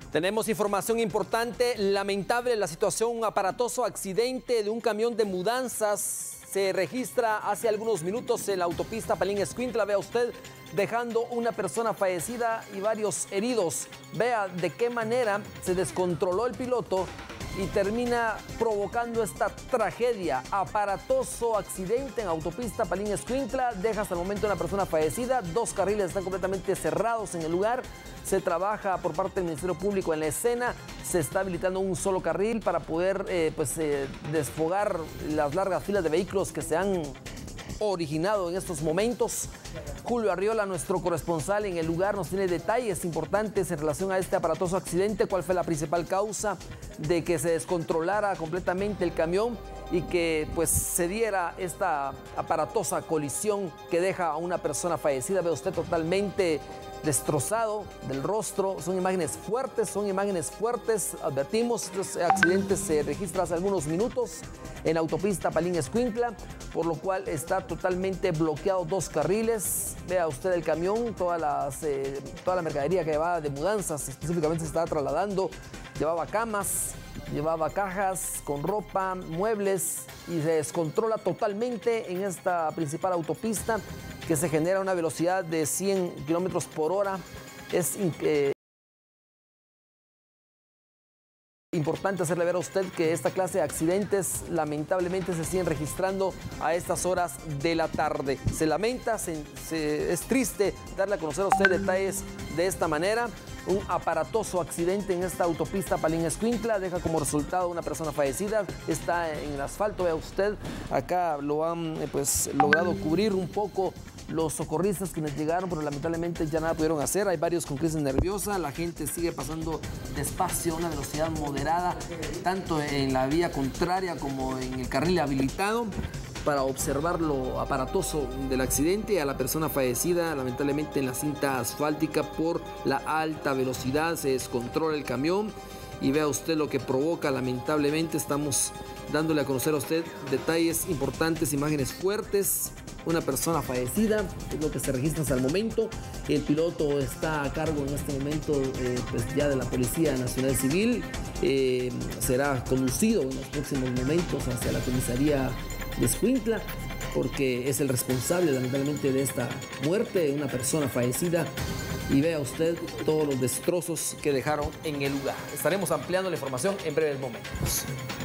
Tenemos información importante, lamentable la situación, un aparatoso accidente de un camión de mudanzas se registra hace algunos minutos en la autopista Palín-Escuintla, vea usted, dejando una persona fallecida y varios heridos. Vea de qué manera se descontroló el piloto y termina provocando esta tragedia. Aparatoso accidente en autopista Palín-Escuintla, deja hasta el momento una persona fallecida, 2 carriles están completamente cerrados en el lugar, se trabaja por parte del Ministerio Público en la escena, se está habilitando un solo carril para poder desfogar las largas filas de vehículos que se han originado en estos momentos. Julio Arriola, nuestro corresponsal en el lugar, nos tiene detalles importantes en relación a este aparatoso accidente. ¿Cuál fue la principal causa de que se descontrolara completamente el camión y que se diera esta aparatosa colisión que deja a una persona fallecida? Ve usted totalmente destrozado del rostro. Son imágenes fuertes. Advertimos, estos accidentes se registran hace algunos minutos en la autopista Palín-Escuintla, por lo cual está totalmente bloqueado 2 carriles. Vea usted el camión, toda la mercadería que llevaba de mudanzas específicamente se estaba trasladando. Llevaba camas, llevaba cajas con ropa, muebles, y se descontrola totalmente en esta principal autopista que se genera una velocidad de 100 kilómetros por hora. Es importante hacerle ver a usted que esta clase de accidentes lamentablemente se siguen registrando a estas horas de la tarde. Se lamenta, es triste darle a conocer a usted detalles de esta manera. Un aparatoso accidente en esta autopista Palín-Escuintla deja como resultado una persona fallecida. Está en el asfalto, vea usted. Acá lo han logrado cubrir un poco los socorristas quienes llegaron, pero lamentablemente ya nada pudieron hacer. Hay varios con crisis nerviosa, la gente sigue pasando despacio a una velocidad moderada, tanto en la vía contraria como en el carril habilitado, para observar lo aparatoso del accidente y a la persona fallecida lamentablemente en la cinta asfáltica por la alta velocidad. Se descontrola el camión y vea usted lo que provoca. Lamentablemente estamos dándole a conocer a usted detalles importantes, imágenes fuertes. Una persona fallecida es lo que se registra hasta el momento. El piloto está a cargo en este momento ya de la Policía Nacional Civil. Será conducido en los próximos momentos hacia la comisaría de Escuintla, porque es el responsable lamentablemente de esta muerte, una persona fallecida. Y vea usted todos los destrozos que dejaron en el lugar. Estaremos ampliando la información en breves momentos.